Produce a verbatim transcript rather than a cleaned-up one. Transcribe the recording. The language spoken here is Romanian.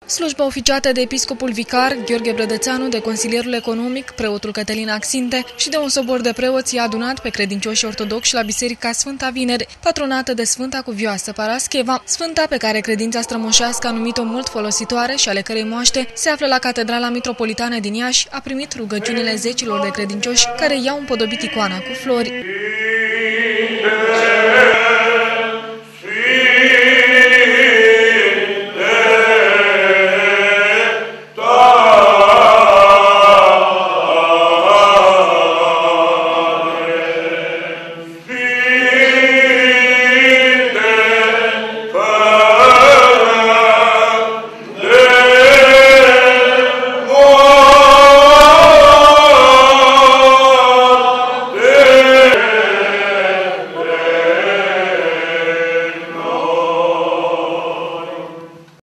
Slujba oficiată de episcopul vicar Gheorghe Brădățeanu, de consilierul economic, preotul Cătălin Axinte și de un sobor de preoți i-a adunat pe credincioșii ortodoxi la Biserica Sfânta Vineri, patronată de Sfânta Cuvioasă Parascheva, sfânta pe care credința strămoșească a numit-o mult folositoare și ale cărei moaște se află la Catedrala Mitropolitană din Iași, a primit rugăciunile zecilor de credincioși care i-au împodobit icoana cu flori.